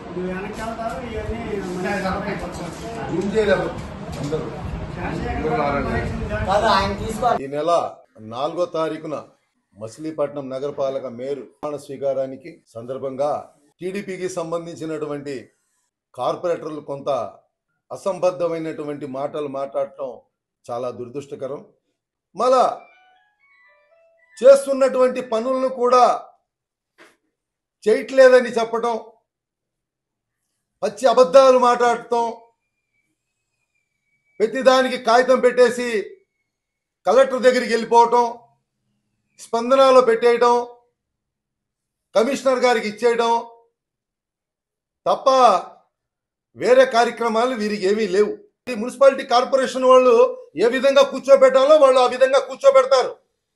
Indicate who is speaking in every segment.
Speaker 1: ఈ నెల 4వ తారీఖున మచిలీపట్నం నగరపాలక మేయర్ ప్రమాణ స్వీకారానికి సందర్భంగా టీడీపీకి సంబంధించినటువంటి కార్పొరేటర్లు కొంత అసంబద్ధమైనటువంటి మాటలు మాట్లాడటం చాలా దురదృష్టకరం. మళ్ళా చేస్తున్నటువంటి పనులను కూడా చేయట్లేదని చెప్పటం, పచ్చి అబద్ధాలు మాట్లాడటం, ప్రతిదానికి కాగితం పెట్టేసి కలెక్టర్ దగ్గరికి వెళ్ళిపోవటం, స్పందనలో పెట్టేయడం, కమిషనర్ గారికి ఇచ్చేయడం తప్ప వేరే కార్యక్రమాలు వీరికి ఏమీ లేవు. మున్సిపాలిటీ కార్పొరేషన్ వాళ్ళు ఏ విధంగా కూర్చోబెట్టాలో వాళ్ళు ఆ విధంగా కూర్చోబెడతారు.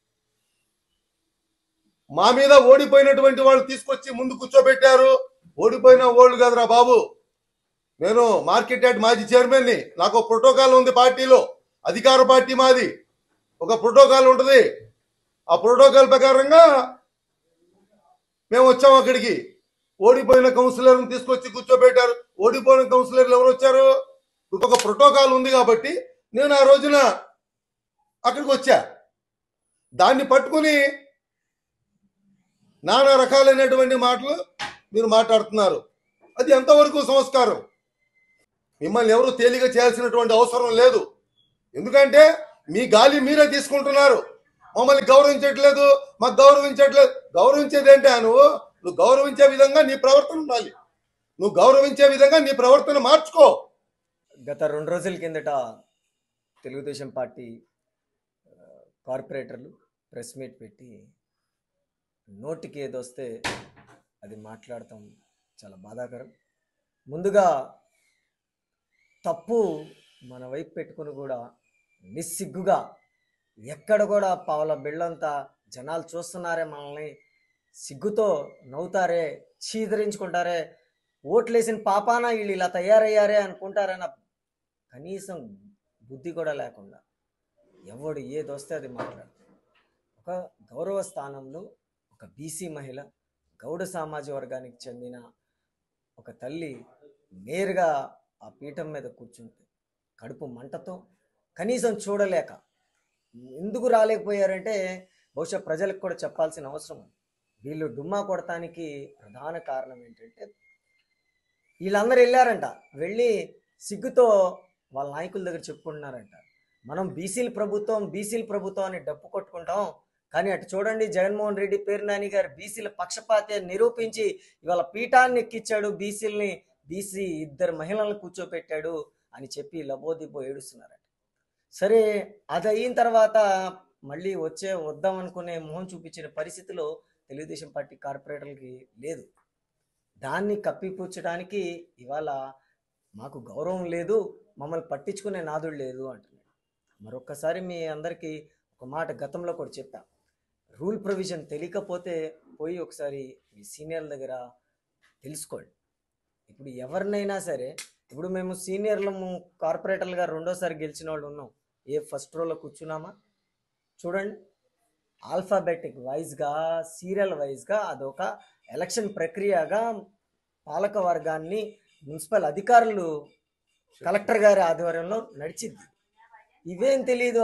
Speaker 1: మా మీద ఓడిపోయినటువంటి వాళ్ళు తీసుకొచ్చి ముందు కూర్చోబెట్టారు. ఓడిపోయిన ఓళ్ళు కాదురా బాబు, నేను మార్కెట్ యార్డ్ మాజీ చైర్మన్ని. నాకు ప్రోటోకాల్ ఉంది పార్టీలో, అధికార పార్టీ మాది, ఒక ప్రోటోకాల్ ఉంటుంది. ఆ ప్రోటోకాల్ ప్రకారంగా మేము వచ్చాము అక్కడికి. ఓడిపోయిన కౌన్సిలర్ని తీసుకొచ్చి కూర్చోబెట్టారు. ఓడిపోయిన కౌన్సిలర్లు ఎవరు వచ్చారు? ఒక ప్రోటోకాల్ ఉంది కాబట్టి నేను ఆ రోజున అక్కడికి వచ్చా. దాన్ని పట్టుకుని నానా రకాలైనటువంటి మాటలు మీరు మాట్లాడుతున్నారు. అది ఎంతవరకు సంస్కారం? మిమ్మల్ని ఎవరు తేలిక చేయాల్సినటువంటి అవసరం లేదు. ఎందుకంటే మీ గాలి మీరే తీసుకుంటున్నారు. మమ్మల్ని గౌరవించట్లేదు, మాకు గౌరవించట్లేదు. గౌరవించేది ఏంటి? నువ్వు గౌరవించే విధంగా నీ ప్రవర్తన ఉండాలి. నువ్వు గౌరవించే విధంగా నీ ప్రవర్తన మార్చుకో.
Speaker 2: గత 2 రోజుల కిందట తెలుగుదేశం పార్టీ కార్పొరేటర్లు ప్రెస్ మీట్ పెట్టి నోటికి ఏదొస్తే అది మాట్లాడటం చాలా బాధాకరం. ముందుగా తప్పు మన వైపు పెట్టుకుని కూడా నిస్సిగ్గుగా ఎక్కడ కూడా పావుల బిళ్ళంతా జనాలు చూస్తున్నారే, మనల్ని సిగ్గుతో నవ్వుతారే, చీదరించుకుంటారే, ఓట్లేసిన పాపాన వీళ్ళు ఇలా తయారయ్యారే అనుకుంటారన్న కనీసం బుద్ధి కూడా లేకుండా ఎవడు ఏదొస్తే అది మాట్లాడతారు. ఒక గౌరవ స్థానంలో ఒక బీసీ మహిళ, గౌడ సామాజిక వర్గానికి చెందిన ఒక తల్లి నేరుగా ఆ పీఠం మీద కూర్చుంటే కడుపు మంటతో కనీసం చూడలేక ఎందుకు రాలేకపోయారంటే బహుశా ప్రజలకు కూడా చెప్పాల్సిన అవసరం ఉంది. వీళ్ళు డుమ్మా కొడటానికి ప్రధాన కారణం ఏంటంటే వీళ్ళందరూ వెళ్ళారంట, వెళ్ళి సిగ్గుతో వాళ్ళ నాయకుల దగ్గర చెప్పుకుంటున్నారంట, మనం బీసీల ప్రభుత్వం అని డప్పు కొట్టుకుంటాం. కానీ అటు చూడండి, జగన్మోహన్ రెడ్డి పేరు నాని గారు బీసీల పక్షపాతే నిరూపించి ఇవాళ పీఠాన్ని ఎక్కించాడు, బీసీ 2 మహిళలను కూర్చోపెట్టాడు అని చెప్పి లబోదిబ్బో ఏడుస్తున్నారట. సరే, అది అయిన తర్వాత మళ్ళీ వద్దామనుకునే మొహం చూపించిన పరిస్థితిలో తెలుగుదేశం పార్టీ కార్పొరేటర్లకి లేదు. దాన్ని కప్పిపుచ్చడానికి ఇవాళ మాకు గౌరవం లేదు, మమ్మల్ని పట్టించుకునే నాదుడు లేదు అంటున్నాడు. మరొక్కసారి మీ అందరికీ ఒక మాట గతంలో కూడా చెప్పా, రూల్ ప్రొవిజన్ తెలియకపోతే పోయి ఒకసారి మీ సీనియర్ల దగ్గర తెలుసుకోండి. ఇప్పుడు ఎవరినైనా సరే, ఇప్పుడు మేము సీనియర్లము కార్పొరేటర్లుగా 2వ సారి గెలిచిన వాళ్ళు ఉన్నాం. ఫస్ట్ రోలో కూర్చున్నామా? చూడండి, ఆల్ఫాబెటిక్ వైజ్గా, సీరియల్ వైజ్గా అదొక ఎలక్షన్ ప్రక్రియగా పాలక వర్గాన్ని, మున్సిపల్ అధికారులు, కలెక్టర్ గారి ఆధ్వర్యంలో నడిచింది. ఇవేం తెలీదు,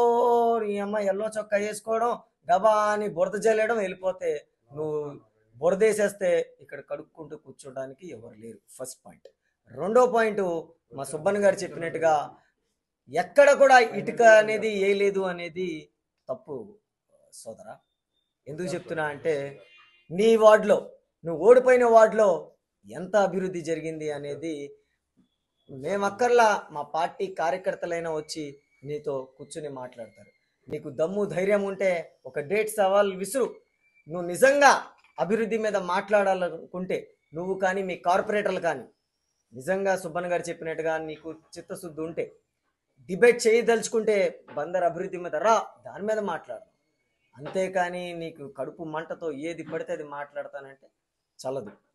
Speaker 2: ఈ అమ్మ ఎల్లో చొక్కా వేసుకోవడం, డబా అని బురద జల్లేయడం, వెళ్ళిపోతే నువ్వు బురదేసేస్తే ఇక్కడ కడుక్కుంటూ కూర్చోడానికి ఎవరు లేరు. First point. 2వ పాయింట్, మా సుబ్బన్న గారు చెప్పినట్టుగా ఎక్కడ కూడా ఇటుక అనేది వేయలేదు అనేది తప్పు సోదరా. ఎందుకు చెప్తున్నా అంటే, నీ వార్డులో, నువ్వు ఓడిపోయిన వార్డులో ఎంత అభివృద్ధి జరిగింది అనేది మేమక్కర్లా, మా పార్టీ కార్యకర్తలైనా వచ్చి నీతో కూర్చుని మాట్లాడతారు. నీకు దమ్ము ధైర్యం ఉంటే ఒక డేట్ సవాల్ విసురు. నువ్వు నిజంగా అభివృద్ధి మీద మాట్లాడాలనుకుంటే, నువ్వు కానీ మీ కార్పొరేటర్లు కానీ నిజంగా సుబ్బన్న గారు చెప్పినట్టుగా నీకు చిత్తశుద్ధి ఉంటే, డిబేట్ చేయదలుచుకుంటే బందర్ అభివృద్ధి మీద రా, దాని మీద మాట్లాడు. అంతేకాని నీకు కడుపు మంటతో ఏది పడితే అది మాట్లాడతానంటే చల్లదు.